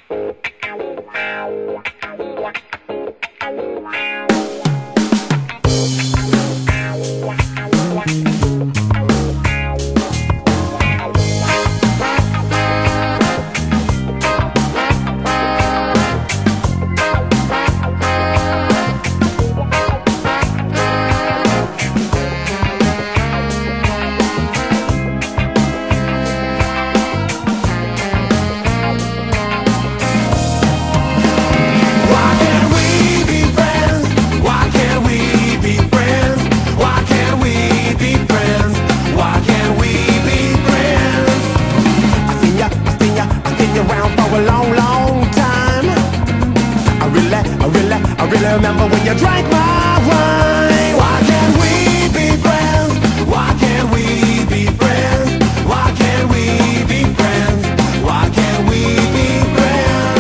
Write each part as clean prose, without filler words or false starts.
I really remember when you drank my wine. Why can't we be friends? Why can't we be friends? Why can't we be friends? Why can't we be friends?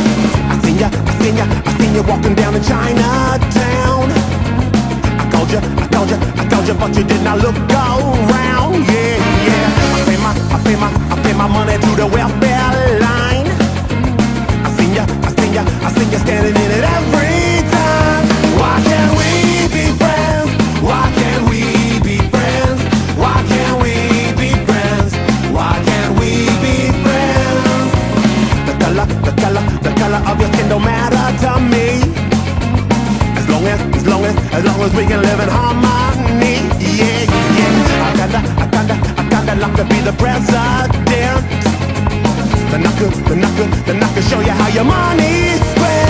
I seen you walking down in Chinatown. I called you, but you did not look around. Yeah, yeah. I pay my money to the welfare line. I seen you standing in it every time. Why can't we be friends? Why can't we be friends? Why can't we be friends? Why can't we be friends? The color of your skin don't matter to me. As long as we can live in harmony. Yeah, yeah. I kinda like to be the president. Then I could show you how your money's spent.